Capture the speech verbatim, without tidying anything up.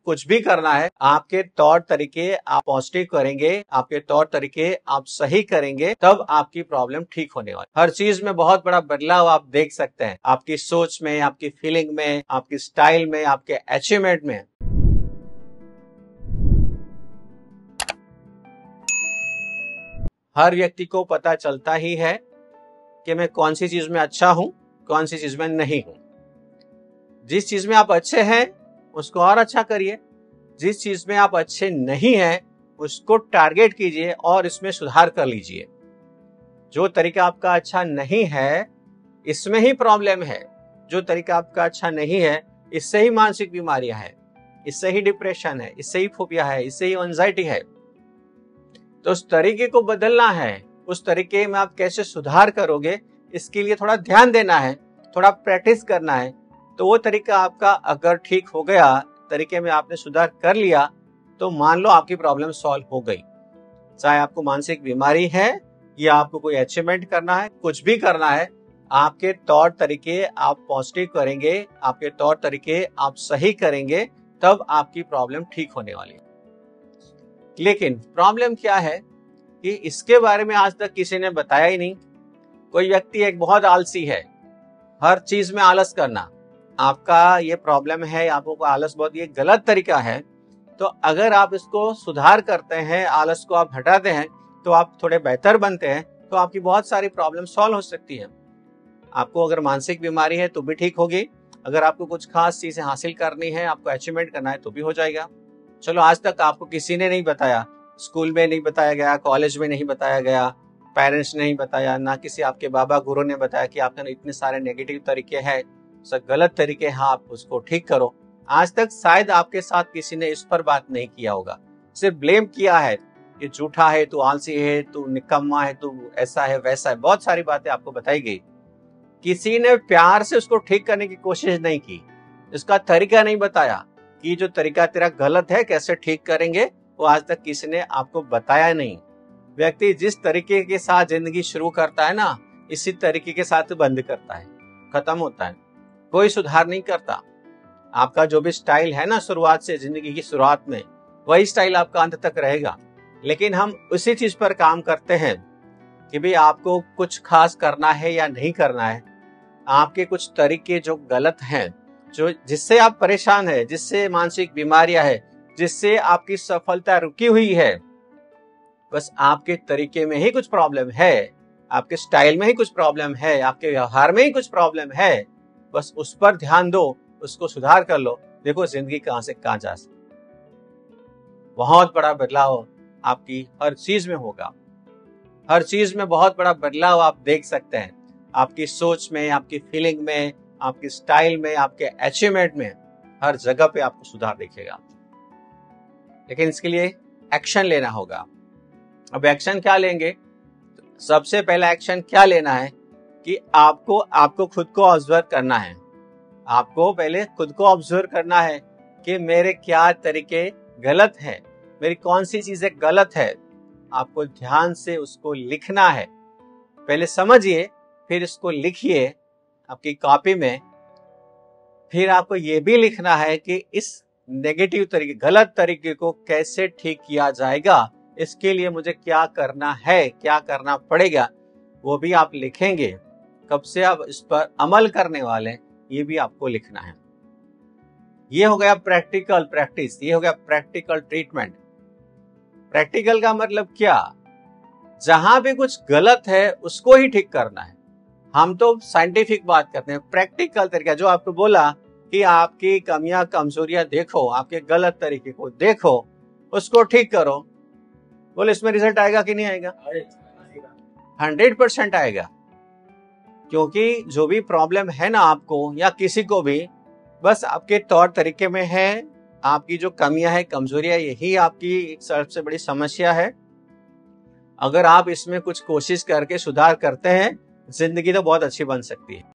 कुछ भी करना है, आपके तौर तरीके आप पॉजिटिव करेंगे, आपके तौर तरीके आप सही करेंगे, तब आपकी प्रॉब्लम ठीक होने वाली। हर चीज में बहुत बड़ा बदलाव आप देख सकते हैं, आपकी सोच में, आपकी फीलिंग में, आपकी स्टाइल में, आपके अचीवमेंट में। हर व्यक्ति को पता चलता ही है कि मैं कौन सी चीज में अच्छा हूं, कौन सी चीज में नहीं हूं। जिस चीज में आप अच्छे हैं उसको और अच्छा करिए, जिस चीज में आप अच्छे नहीं हैं उसको टारगेट कीजिए और इसमें सुधार कर लीजिए। जो तरीका आपका अच्छा नहीं है इसमें ही प्रॉब्लम है, जो तरीका आपका अच्छा नहीं है इससे ही मानसिक बीमारियां हैं, इससे ही डिप्रेशन है, इससे ही फोबिया है, इससे ही एंजाइटी है। तो उस तरीके को बदलना है, उस तरीके में आप कैसे सुधार करोगे इसके लिए थोड़ा ध्यान देना है, थोड़ा प्रैक्टिस करना है। तो वो तरीका आपका अगर ठीक हो गया, तरीके में आपने सुधार कर लिया, तो मान लो आपकी प्रॉब्लम सॉल्व हो गई। चाहे आपको मानसिक बीमारी है या आपको कोई अचीवमेंट करना है, कुछ भी करना है, आपके तौर तरीके आप पॉजिटिव करेंगे, आपके तौर तरीके आप सही करेंगे, तब आपकी प्रॉब्लम ठीक होने वाली है। लेकिन प्रॉब्लम क्या है कि इसके बारे में आज तक किसी ने बताया ही नहीं। कोई व्यक्ति एक बहुत आलसी है, हर चीज में आलस करना, आपका ये प्रॉब्लम है, आपको आलस बहुत ये गलत तरीका है। तो अगर आप इसको सुधार करते हैं, आलस को आप हटाते हैं, तो आप थोड़े बेहतर बनते हैं, तो आपकी बहुत सारी प्रॉब्लम सॉल्व हो सकती है। आपको अगर मानसिक बीमारी है तो भी ठीक होगी, अगर आपको कुछ खास चीजें हासिल करनी है, आपको अचीवमेंट करना है तो भी हो जाएगा। चलो आज तक आपको किसी ने नहीं बताया, स्कूल में नहीं बताया गया, कॉलेज में नहीं बताया गया, पेरेंट्स ने नहीं बताया, ना किसी आपके बाबा गुरु ने बताया कि आपके इतने सारे नेगेटिव तरीके हैं, सब गलत तरीके हैं, आप उसको ठीक करो। आज तक शायद आपके साथ किसी ने इस पर बात नहीं किया होगा, सिर्फ ब्लेम किया है कि झूठा है, तू आलसी है, तू निकम्मा है, तू ऐसा है वैसा है, बहुत सारी बातें आपको बताई गई। किसी ने प्यार से उसको ठीक करने की कोशिश नहीं की, इसका तरीका नहीं बताया कि जो तरीका तेरा गलत है कैसे ठीक करेंगे, वो आज तक किसी ने आपको बताया नहीं। व्यक्ति जिस तरीके के साथ जिंदगी शुरू करता है ना, इसी तरीके के साथ बंद करता है, खत्म होता है, कोई सुधार नहीं करता। आपका जो भी स्टाइल है ना शुरुआत से, जिंदगी की शुरुआत में, वही स्टाइल आपका अंत तक रहेगा। लेकिन हम उसी चीज पर काम करते हैं कि भाई आपको कुछ खास करना है या नहीं करना है। आपके कुछ तरीके जो गलत हैं, जो जिससे आप परेशान है, जिससे मानसिक बीमारियां है, जिससे आपकी सफलता रुकी हुई है, बस आपके तरीके में ही कुछ प्रॉब्लम है, आपके स्टाइल में ही कुछ प्रॉब्लम है, आपके व्यवहार में ही कुछ प्रॉब्लम है। बस उस पर ध्यान दो, उसको सुधार कर लो, देखो जिंदगी कहां से कहां जा सकती। बहुत बड़ा बदलाव आपकी हर चीज में होगा, हर चीज में बहुत बड़ा बदलाव आप देख सकते हैं, आपकी सोच में, आपकी फीलिंग में, आपकी स्टाइल में, आपके अचीवमेंट में, हर जगह पे आपको सुधार दिखेगा। लेकिन इसके लिए एक्शन लेना होगा। अब एक्शन क्या लेंगे? सबसे पहला एक्शन क्या लेना है कि आपको आपको खुद को ऑब्जर्व करना है। आपको पहले खुद को ऑब्जर्व करना है कि मेरे क्या तरीके गलत हैं, मेरी कौन सी चीजें गलत है। आपको ध्यान से उसको लिखना है, पहले समझिए, फिर इसको लिखिए आपकी कॉपी में। फिर आपको ये भी लिखना है कि इस नेगेटिव तरीके, गलत तरीके को कैसे ठीक किया जाएगा, इसके लिए मुझे क्या करना है, क्या करना पड़ेगा, वो भी आप लिखेंगे। कब से आप इस पर अमल करने वाले हैं, ये भी आपको लिखना है। ये हो गया प्रैक्टिकल प्रैक्टिस, ये हो गया प्रैक्टिकल ट्रीटमेंट। प्रैक्टिकल का मतलब क्या? जहां भी कुछ गलत है उसको ही ठीक करना है। हम तो साइंटिफिक बात करते हैं, प्रैक्टिकल तरीका जो आपको बोला कि आपकी कमियां कमजोरियां देखो, आपके गलत तरीके को देखो, उसको ठीक करो। बोले इसमें रिजल्ट आएगा कि नहीं आएगा? हंड्रेड परसेंट आएगा। क्योंकि जो भी प्रॉब्लम है ना आपको या किसी को भी, बस आपके तौर तरीके में है, आपकी जो कमियां है, कमजोरियां, यही आपकी सबसे बड़ी समस्या है। अगर आप इसमें कुछ कोशिश करके सुधार करते हैं, जिंदगी तो बहुत अच्छी बन सकती है।